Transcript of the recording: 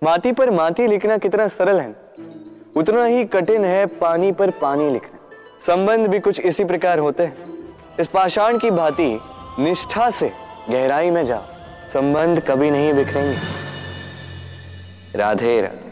माटी पर माटी लिखना कितना सरल है, उतना ही कठिन है पानी पर पानी लिखना। संबंध भी कुछ इसी प्रकार होते हैं। इस पाषाण की भांति निष्ठा से गहराई में जाओ, संबंध कभी नहीं बिखरेंगे। राधे राधे।